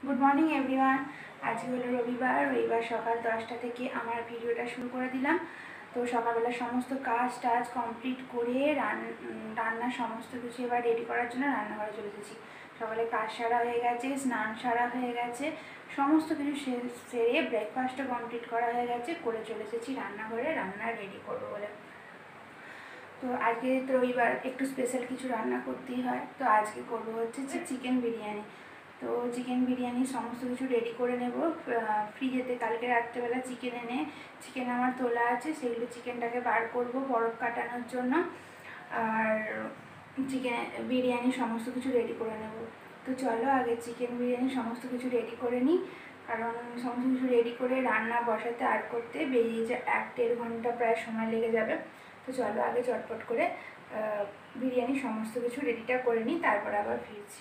Good morning everyone. আজকে হলো রবিবার সকাল 10টা থেকে আমার ভিডিওটা শুরু করে দিলাম। তো সকালবেলা সমস্ত কাজ টাজ কমপ্লিট করে রান্নার সমস্ত কিছু এবার রেডি করার জন্য রান্নাঘরে চলে এসেছি। সকালে কাজ সারা হয়ে গেছে, স্নান সারা হয়ে গেছে, সমস্ত কিছু সেরে ব্রেকফাস্টও কমপ্লিট করা হয়ে গেছে, করে চলে এসেছি রান্নাঘরে রান্না রেডি করবো বলে। তো আজকে তো রবিবার, একটু স্পেশাল কিছু রান্না করতেই হয়। তো আজকে করবো হচ্ছে চিকেন বিরিয়ানি। তো চিকেন বিরিয়ানি সমস্ত কিছু রেডি করে নেব ফ্রিজেতে। কালকে রাত্রেবেলা চিকেন এনে চিকেন আমার তোলা আছে, সেগুলো চিকেনটাকে বার করব বরফ কাটানোর জন্য। আর চিকেন বিরিয়ানি সমস্ত কিছু রেডি করে নেব। তো চলো আগে চিকেন বিরিয়ানি সমস্ত কিছু রেডি করে নিই, কারণ সমস্ত কিছু রেডি করে রান্না বসাতে আর করতে বেরিয়ে যে 1-1.5 ঘন্টা প্রায় সময় লেগে যাবে। তো চলো আগে চটপট করে বিরিয়ানি সমস্ত কিছু রেডিটা করে নিই, তারপর আবার ফিরছি।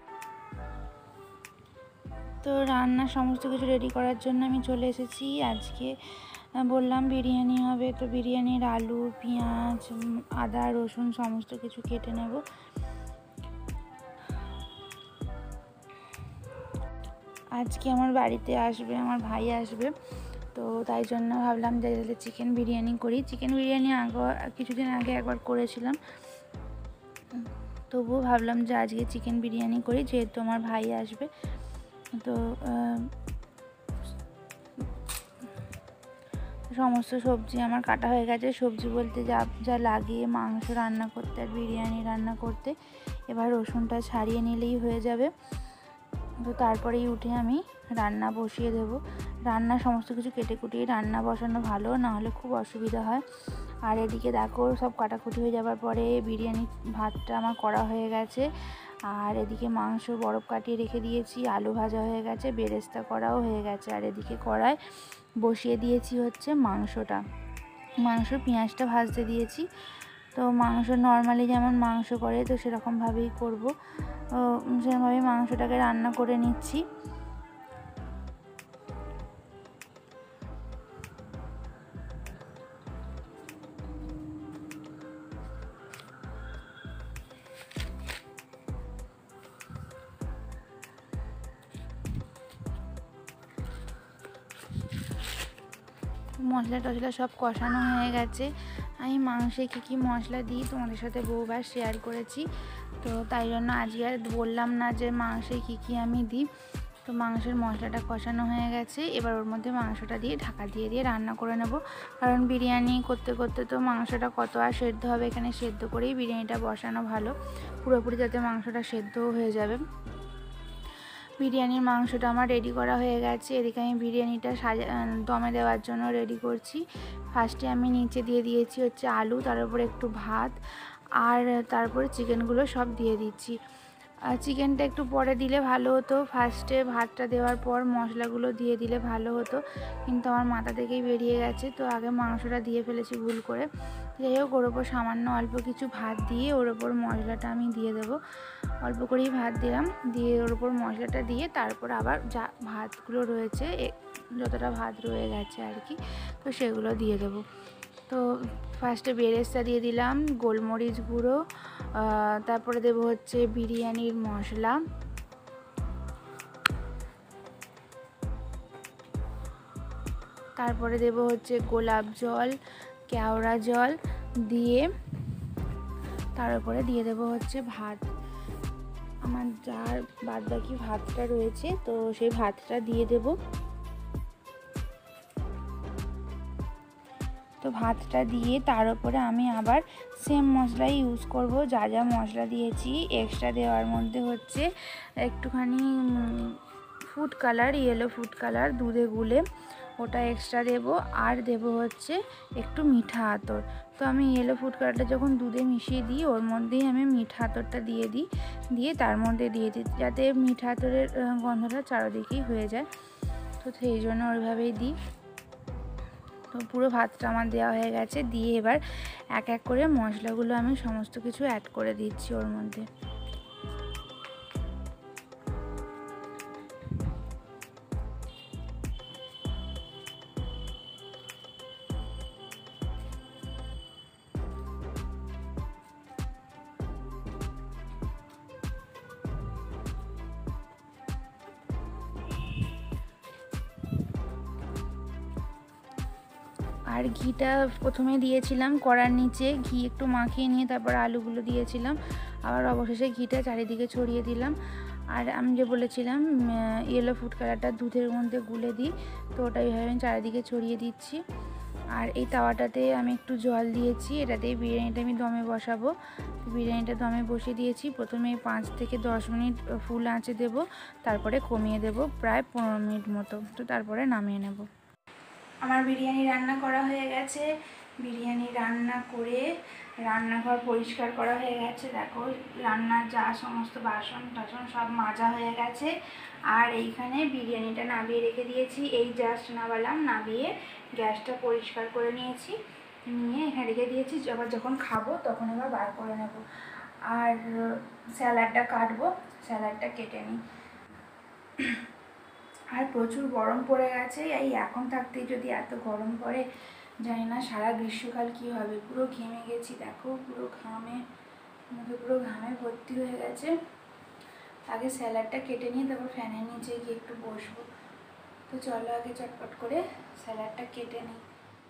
তো রান্না সমস্ত কিছু রেডি করার জন্য আমি চলে এসেছি। আজকে বললাম বিরিয়ানি হবে, তো বিরিয়ানির আলু, পেঁয়াজ, আদা, রসুন সমস্ত কিছু কেটে নেব। আজকে আমার বাড়িতে আসবে, আমার ভাই আসবে, তো তাই জন্য ভাবলাম যে চিকেন বিরিয়ানি করি। চিকেন বিরিয়ানি কিছুদিন আগে একবার করেছিলাম, তবুও ভাবলাম যে আজকে চিকেন বিরিয়ানি করি, যেহেতু আমার ভাই আসবে। তো সমস্ত সবজি আমার কাটা হয়ে গেছে। সবজি বলতে যা যা লাগে মাংস রান্না করতে আর বিরিয়ানি রান্না করতে। এবার রসুনটা ছাড়িয়ে নিলেই হয়ে যাবে। তো তারপরেই উঠে আমি রান্না বসিয়ে দেব। রান্না সমস্ত কিছু কেটে কুটিয়ে রান্না বসানো ভালো, না হলে খুব অসুবিধা হয়। আর এদিকে দেখো সব কাটাকুটি হয়ে যাওয়ার পরে বিরিয়ানি ভাতটা আমার করা হয়ে গেছে। আর এদিকে মাংস বরফ কাটিয়ে রেখে দিয়েছি, আলু ভাজা হয়ে গেছে, বেরেস্তা করাও হয়ে গেছে। আর এদিকে কড়ায় বসিয়ে দিয়েছি হচ্ছে মাংস পেঁয়াজটা ভাজতে দিয়েছি। তো মাংস নর্মালি যেমন মাংস করে তো সেরকমভাবেই করবো, সেরকমভাবেই মাংসটাকে রান্না করে নিচ্ছি। মশলা টশলা সব কষানো হয়ে গেছে। আমি মাংসে কী মশলা দিই তোমাদের সাথে বহুবার শেয়ার করেছি, তো তাই জন্য আজকে আর বললাম না যে মাংসে কী আমি দিই। তো মাংসের মশলাটা কষানো হয়ে গেছে, এবার ওর মধ্যে মাংসটা দিয়ে ঢাকা দিয়ে রান্না করে নেব। কারণ বিরিয়ানি করতে করতে তো মাংসটা কত আর সেদ্ধ হবে, এখানে সেদ্ধ করেই বিরিয়ানিটা বসানো ভালো, পুরোপুরি যাতে মাংসটা সেদ্ধও হয়ে যাবে। বিরিয়ানির মাংসটা আমার রেডি করা হয়ে গেছে। এদিকে আমি বিরিয়ানিটা দমে দেওয়ার জন্য রেডি করছি। ফার্স্টে আমি নিচে দিয়ে দিয়েছি হচ্ছে আলু, তার উপরে একটু ভাত, আর তারপরে চিকেনগুলো সব দিয়ে দিচ্ছি। চিকেনটা একটু পরে দিলে ভালো হতো, ফার্স্টে ভাতটা দেওয়ার পর মশলাগুলো দিয়ে দিলে ভালো হতো, কিন্তু আমার মাথা থেকেই বেরিয়ে গেছে। তো আগে মাংসটা দিয়ে ফেলেছি ভুল করে। যাই হোক, ওর ওপর সামান্য অল্প কিছু ভাত দিয়ে ওর ওপর মশলাটা আমি দিয়ে দেবো। অল্প করেই ভাত দিলাম, দিয়ে ওর ওপর মশলাটা দিয়ে তারপর আবার যা ভাতগুলো রয়েছে, যতটা ভাত রয়ে গেছে আর কি, তো সেগুলো দিয়ে দেবো। তো ফার্স্টে বেরেস্তা দিয়ে দিলাম, গোলমরিচ গুঁড়ো, তারপরে দেবো হচ্ছে বিরিয়ানির মশলা, তারপরে দেবো হচ্ছে গোলাপ জল, কেওড়া জল দিয়ে তার উপরে দিয়ে দেবো হচ্ছে ভাত। আমার যার বাদ বাকি ভাতটা রয়েছে, তো সেই ভাতটা দিয়ে দেব। তো ভাতটা দিয়ে তার উপরে আমি আবার সেম মশলাই ইউজ করব। যা যা মশলা দিয়েছি এক্সট্রা দেওয়ার মধ্যে হচ্ছে একটুখানি food colour, yellow food colour দুধে গুলে ওটা এক্সট্রা দেব, আর দেব হচ্ছে একটু মিঠা আতর। তো আমি ইয়েলো ফুড কালারটা যখন দুধে মিশিয়ে দিই, ওর মধ্যেই আমি মিঠা আতরটা দিয়ে তার মধ্যে দিয়ে দিই, যাতে মিঠা আতরের গন্ধটা চারিদিকেই হয়ে যায়। তো সেই জন্য ওইভাবেই দিই। তো পুরো ভাতটা আমার দেওয়া হয়ে গেছে, দিয়ে এবার এক এক করে মশলাগুলো আমি সমস্ত কিছু অ্যাড করে দিচ্ছি ওর মধ্যে। আর ঘিটা প্রথমে দিয়েছিলাম কড়ার নিচে, ঘি একটু মাখিয়ে নিয়ে তারপর আলুগুলো দিয়েছিলাম, আবার অবশেষে ঘিটা চারিদিকে ছড়িয়ে দিলাম। আর আমি যে বলেছিলাম ইয়েলো ফুড কালারটা দুধের মধ্যে গুলে দিই, তো ওটা এইভাবে আমি চারিদিকে ছড়িয়ে দিচ্ছি। আর এই তাওয়াটাতে আমি একটু জল দিয়েছি, এটাতেই বিরিয়ানিটা আমি দমে বসাবো। বিরিয়ানিটা দমে বসিয়ে দিয়েছি। প্রথমে 5 থেকে 10 মিনিট ফুল আঁচে দেব, তারপরে কমিয়ে দেব প্রায় 15 মিনিট মতো, তো তারপরে নামিয়ে নেব। আমার বিরিয়ানি রান্না করা হয়ে গেছে। বিরিয়ানি রান্না করে রান্নাঘর পরিষ্কার করা হয়ে গেছে। দেখো রান্নার যা সমস্ত বাসন টাসন সব মাজা হয়ে গেছে। আর এইখানে বিরিয়ানিটা নামিয়ে রেখে দিয়েছি, এই জাস্ট নামালাম, নামিয়ে গ্যাসটা পরিষ্কার করে নিয়েছি, নিয়ে এখানে রেখে দিয়েছি। আবার যখন খাবো তখন আবার বার করে নেব। আর স্যালাডটা কাটবো, স্যালাডটা কেটে নিই। আর প্রচুর গরম পড়ে গেছে, এই এখন থাকতেই যদি এত গরম পড়ে, জানি না সারা গ্রীষ্মকাল কী হবে। পুরো ঘেমে গেছি, দেখো পুরো ঘামে, মুখে পুরো ঘামে ভর্তি হয়ে গেছে। আগে স্যালাডটা কেটে নিয়ে তারপর ফ্যানের নিচে গিয়ে একটু বসবো। তো চলো আগে চটপট করে স্যালাডটা কেটে নিই।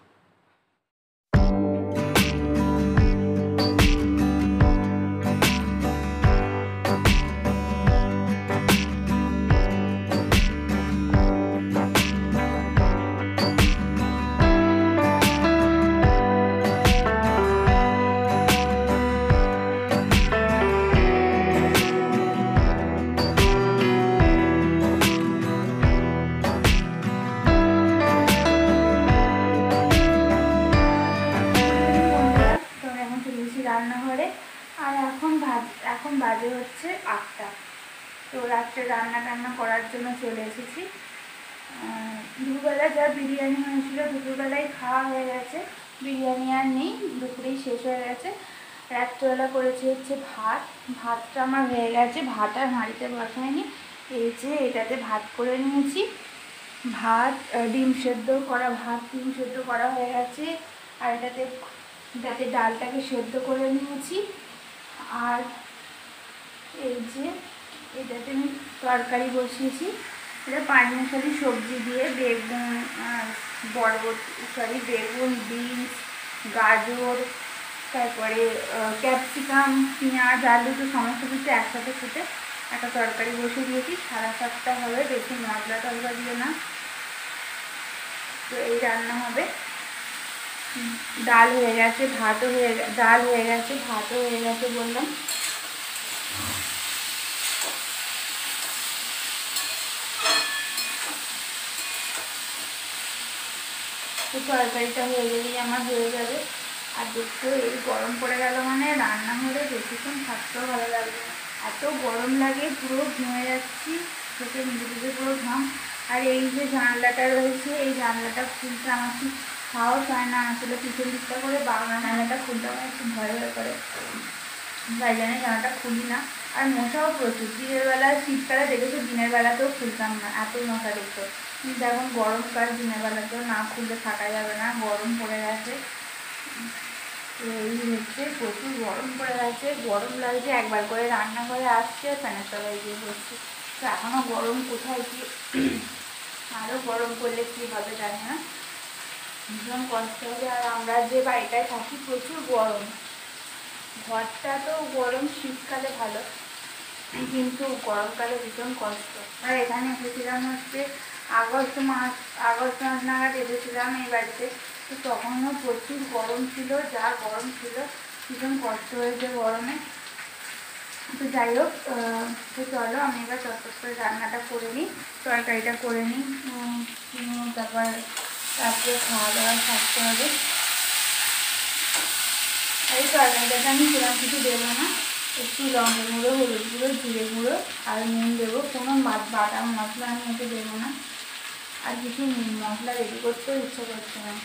রান্নাঘরে, আর এখন বাজে হচ্ছে 8টা। তো রাত্রে রান্না করার জন্য চলে এসেছি। দুপুরবেলা যা বিরিয়ানি হয়েছিল দুপুরবেলায় খাওয়া হয়ে গেছে, বিরিয়ানি আর নেই, দুপুরেই শেষ হয়ে গেছে। রাত্রেবেলা করেছি হচ্ছে ভাতটা আমার হয়ে গেছে, ভাত আর হাঁড়িতে বসায়নি, এই যে এটাতে ভাত করে নিয়েছি। ভাত ডিম সেদ্ধ করা হয়ে গেছে। আর এটাতে ডালটাকে সেদ্ধ করে নিয়েছি। আর এই যে এটাতে আমি তরকারি বসিয়েছি, এটা পাঁচমিশালি সবজি দিয়ে বেগুন, বেগুন, বিনস, গাজর, তারপরে ক্যাপসিকাম, পেঁয়াজ, আলু, তো সমস্ত কিছু একসাথে ফুটে একটা তরকারি বসিয়ে দিয়েছি। 7:30 হবে, বেশি মশলা টশলা দিয়ে না। তো এই রান্না হবে। ডাল হয়ে গেছে, ভাতও হয়ে গেছে বললাম। তো তরকারিটা হয়ে গেলেই আমার হয়ে যাবে। আর দেখতে এই গরম পড়ে গেল মানে রান্না হলে বেশিক্ষণ থাকতেও ভালো লাগবে না, এত গরম লাগে, পুরো ঘেমে যাচ্ছি, চোখে নিজে পুরো ঘাম। আর এই যে জানলাটা রয়েছে, এই জানলাটা খুলতে আমার ঠিক সাহস হয় না, আসলে পিছন দিকটা করে বাংলা জানলাটা খুলতে আমার একটু ভয় করে, তাই জন্য জানলাটা খুলি না। আর মশাও প্রচুর, দিনের বেলা শীতকালে দেখেছো দিনের বেলাতেও খুলতাম না, এত মশা দেখতো। কিন্তু এখন গরমকাল, দিনের বেলাতেও না খুললে থাকা যাবে না, গরম পড়ে গেছে। তো এই হচ্ছে, প্রচুর গরম পড়ে গেছে, গরম লাগছে, একবার করে রান্নাঘরে আসছে, ফ্যানের তলায় গিয়ে বসছে। তো এখনও গরম কোথায় কি, আরও গরম করলে কী হবে জানি না, ভীষণ কষ্ট হবে। আর আমরা যে বাড়িটায় থাকি প্রচুর গরম, ঘরটা তো গরম শীতকালে ভালো, কিন্তু গরমকালে ভীষণ কষ্ট। আর এখানে এসেছিলাম হচ্ছে আগস্ট মাস নাগাদ এসেছিলাম এই বাড়িতে। তো তখনও প্রচুর গরম ছিল, যা গরম ছিল, ভীষণ কষ্ট হয়েছে গরমে। তো যাই হোক, তো চলো আমি এবার চটপট করে রান্নাটা করে নিই, তরকারিটা করে নিই, তারপর রাত্রে খাওয়া দাওয়া থাকতে হবে। এই তরকারিটাতে আমি সেরকম কিছু দেবো না, একটু লঙ্কা গুঁড়ো, হলুদ গুঁড়ো, জিরে গুঁড়ো আর নুন দেবো, কোনো বাটা মশলা আমি এতে দেবো না। আর কিছু মশলা রেডি করতেও ইচ্ছা করছে না,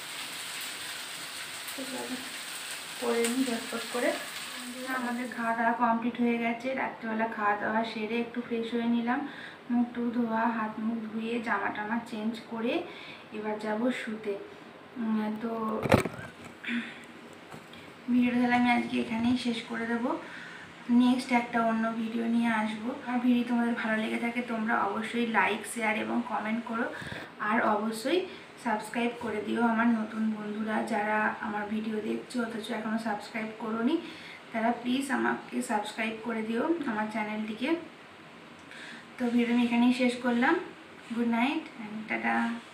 করে নিই ঝটপট করে। আমাদের খাওয়া দাওয়া কমপ্লিট হয়ে গেছে, রাত্রিবেলা খাওয়া দাওয়া সেরে একটু ফ্রেশ হয়ে নিলাম, মুখ টুক ধোয়া, হাত মুখ ধুয়ে জামা টামা চেঞ্জ করে এবার যাব শুতে। তো ভিডিওটা তাহলে আমি আজকে এখানেই শেষ করে দেবো। নেক্সট একটা অন্য ভিডিও নিয়ে আসবো। আর ভিডিও তোমাদের ভালো লেগে থাকে তোমরা অবশ্যই লাইক, শেয়ার এবং কমেন্ট করো। আর অবশ্যই সাবস্ক্রাইব করে দিও আমার নতুন বন্ধুরা যারা আমার ভিডিও দেখছো অথচ এখনও সাবস্ক্রাইব করোনি, তারা প্লিজ আমাকে সাবস্ক্রাইব করে দিও আমার চ্যানেলটিকে। তো ভিডিও আমি এখানেই শেষ করলাম। Good night and tata.